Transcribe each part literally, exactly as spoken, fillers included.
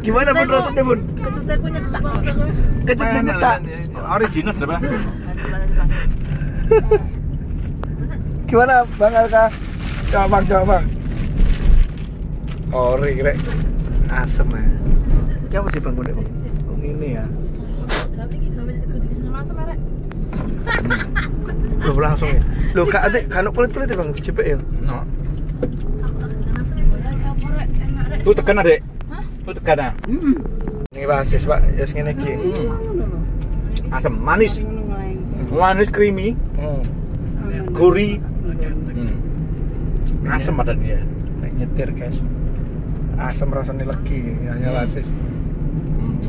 Gimana Bun rasanya Bun? Kecutnya aku nyetak. Kecutnya nyetak. Original berapa? Gimana Bang Alka? Coba Bang, coba Bang. Ori kira asem ya. Kamu sih Bang Bun? Oh ini ya. Tapi iki gawe gede seneng asem arek. Loh langsung ya. Loh Kak Adik, kanuk kulit-kulit ya Bang dicepek ya. No. Tuh tekan Adek. Hah? Tuh tekan ah. Heeh. Ini basis Pak, ya ngene iki. Asam, manis. Manis creamy, Hmm. gurih. Hmm. Asam ada dia. Nek nyetir guys. Asam rasanya legi, hanya basis. Hmm.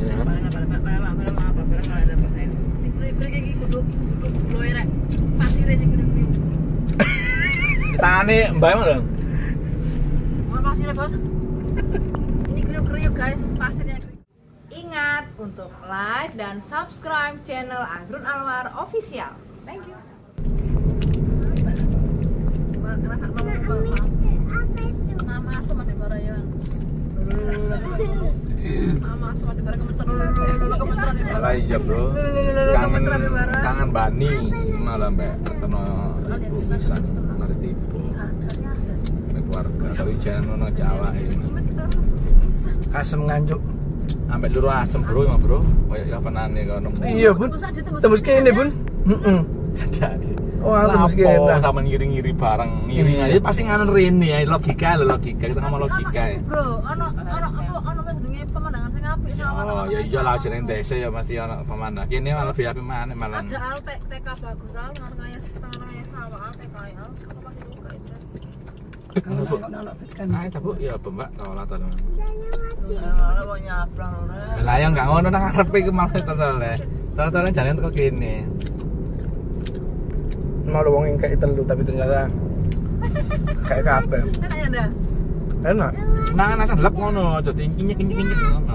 Sing krik-krik iki kudu kudu guloe rek. Pasire sing krik-krik. Tangane Mbak emang dong. Mau pasire, Bos? Ini kriuk-kriuk guys, pasirnya kriuk. Ingat untuk like dan subscribe channel Azrun Alwar Official. Thank you. Mama asam ada barayan. Mama asam ada barayan kemenceran. Lah iya bro. Kangen kangen Bani malah Mbak ketemu ibu bisa ngerti ibu. Keluarga tapi jangan nono Jawa ini. Asam nganjuk. Sampai luru asem bro emang bro. Kayak kapanane kono. Iya Bun. Tembus kene Bun. Heeh. Jadi. Oh, tembus kene. Sama ngiri-ngiri barang, ngiri aja pasti nganen rene ya logika lho logika. Kita ngomong logika ya. Bro, ono ono apa ono jenenge pemandangan sing apik sama. Oh, ya iya lah jeneng desa ya mesti ono pemandangan. Kene malah lebih apik maneh malah. Ada al T K bagus al ngarangnya setengahnya sawah al T K al. Apa pasti buka itu. Nah, itu Bu, ya apa Mbak? Kalau ta. Ora mau nyabrang ora. Lah ya enggak ngono nang arepe iki malah totale. Totale jalan teko kene. Mau ada wong yang kayak telu tapi ternyata kayak kabel. Enak ya ndak? Enak. Mangan asam lep ngono, aja tingkinya kinyek-kinyek ngono.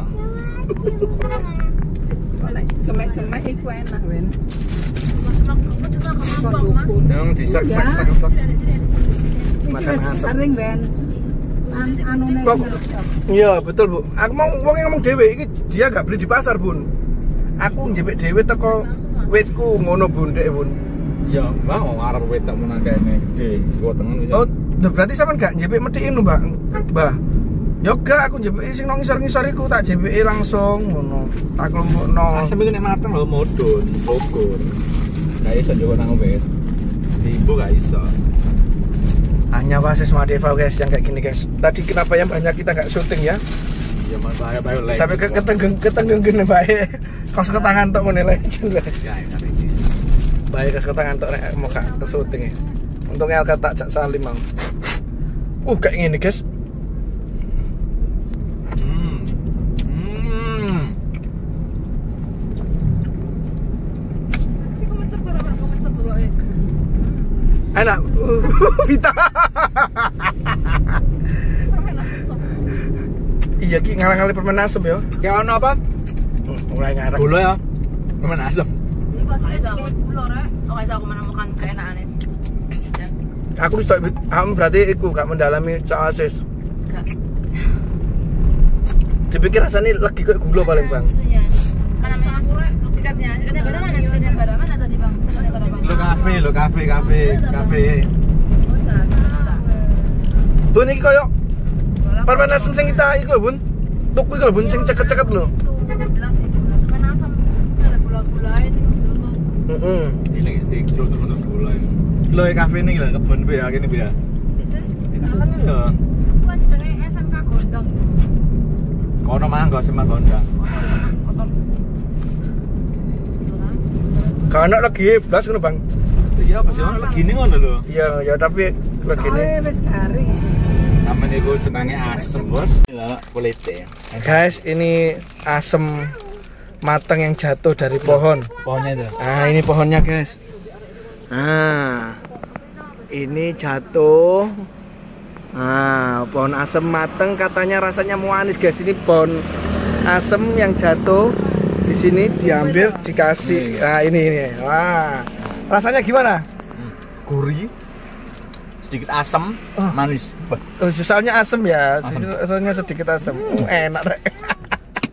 Nek cemek-cemek iku enak, Wen. Mas-mas kamu cenah gampang, Mas. Yang disak-sak-sak. Makan asam. Sering, Wen. An anune. Iya, betul, Bu. Aku mau wong yang ngomong dhewe iki dia enggak beli di pasar, Bun. Aku njepek dhewe teko witku ngono, Bun, Dek, Bun. Ya, Mbak mau arep wetok mun kene gede, gua tengen wis. Oh, berarti sampean gak njepek medhikin lho, Mbak. Mbah. Ya gak aku njepek sing nang ngisor-ngisor iku tak jepeki langsung ngono. Tak kelompokno. Asam iki nek mateng lho modun, Bogor. Gak iso njogo nang wit. Ibu gak iso. Hanya Wasis Madeva guys yang kayak gini guys. Tadi kenapa yang banyak kita nggak syuting ya? Ya mas bahaya bahaya lek. Sampai ke ketenggeng ketenggeng gini bae. Kos ke tangan tok ngene lek. Ya enak iki. Bae kos ke tangan tok nek mau gak ke syuting. Untungnya Alka tak jak salim mau. Uh kayak gini guys. Hmm. Hmm. Kamu cepet ora, kamu cepet wae. Enak. Vita. Iya ki ngalang-ngali permen asem ya. Kayak ono apa? Hmm, mulai ngarep. Gula ya. Permen asem. Ini kok sih kayak gula rek. Oh, iso aku menemukan keenaane. Aku wis aku berarti iku gak mendalami Cak Asis. Enggak. Dipikir rasanya lagi kayak gula paling Bang. Karena memang aku rek tiketnya. Tiketnya barang mana? Tiketnya barang mana tadi, Bang? Tiketnya barang mana? Lo kafe, lo kafe, kafe, kafe. Oh, jatah. Bun iki koyo permen asem sing kita iku lho, Bun. Tuku iku lho, Bun, sing ceket-ceket lho. Bilang sih gula. Permen asam ada gula-gulae sing ditutup. Heeh. Ini di kilo terus gula. Lo kafe ini lah kebun be ya kene be ya. Kenalan ya. Kuwi jenenge S M K Gondang. Kono mangga sama gondang. Kotor. Karena lagi blas ngono, Bang. Iya, apa sih ono lagi ini ngono lho. Iya, ya tapi lagi ini. Oh, wis garing. Sampe niku jenenge asem, Bos. Lah, kulite. Guys, ini asem matang yang jatuh dari pohon. Pohonnya itu. Nah, ini pohonnya, guys. Nah, ini jatuh. Nah, pohon asem matang katanya rasanya manis, guys. Ini pohon asem yang jatuh di sini diambil dikasih. Nah, ini ini. Wah. Rasanya gimana? Gurih. Sedikit asam, Oh. manis. Oh, soalnya asem ya. Asem. Soalnya sedikit asem. Uh, enak, Rek.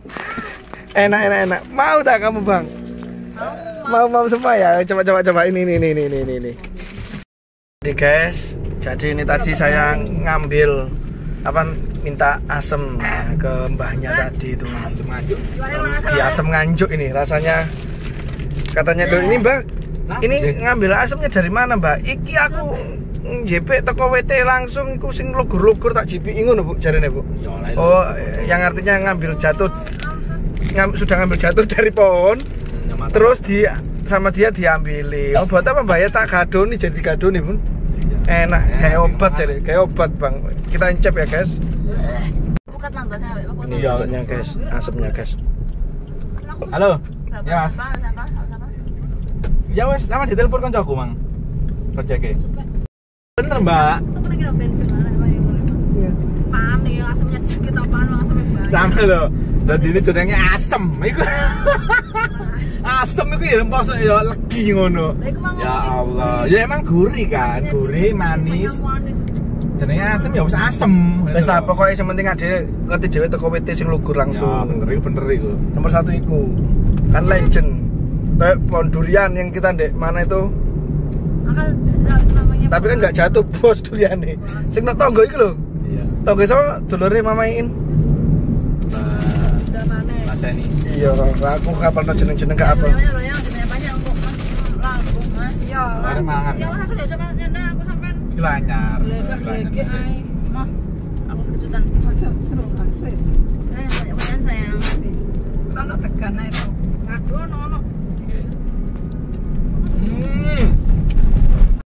Enak enak enak. Mau tak kamu bang? Mau mau semua ya. Coba coba coba ini ini ini ini ini. ini. Jadi guys, jadi ini tadi saya ngambil apa minta asem ke mbahnya tadi itu. Asem nganjuk. Di asem nganjuk ini rasanya. Katanya tuh ini mbak, ini ngambil asemnya dari mana mbak? Iki aku J P teko W T langsung iku sing lugur-lugur tak J P ngono Bu jarene Bu. Oh, yang artinya ngambil jatuh ngam, sudah ngambil jatuh dari pohon. Terus di sama dia diambili. Oh, buat apa mbak ya tak gadoni jadi gadoni Bun. Enak kayak obat jadi, kayak obat Bang. Kita encep ya guys. Bukan manggotnya, Pak. Ini obatnya guys, asemnya guys. Halo. Ya Mas. Ya wes, lama ditelepon kancaku Mang. Projeke. Bener Mbak. Itu lagi ada bensin mana kayak ngono. Iya. Paham nih asemnya dikit apaan asemnya banyak. Sama loh. Dadi ini jenenge asem. Iku. Asem iku ya mosok ya legi ngono. Ya Allah. Ya emang gurih kan, gurih manis. Jenenge asem ya wis asem. Wis tak pokoke sing penting ade ngerti dhewe teko W T sing lugur Ya langsung. bener iku bener iku. Nomor satu iku kan legend kayak pohon durian yang kita ndek mana itu Akal namanya. tapi kan nggak jatuh bos durian nih sing nang tonggo iku lho Iya. tonggo sama dulure mamain Nah, Udah mana? Mas Eni. iya aku kapal no jeneng-jeneng gak apa Namanya loyang dinanya banyak untuk Mas. Langsung Mas. Iya. Mari mangan. Ya langsung deh sama nyanda aku sampean. Iki lanyar. Geleger-geleger ae. Mah. Aku kejutan. Aja seru kan, sis. Eh, banyak-banyak sayang. Ono tekan ae to. Aduh, ono ono. Hmm.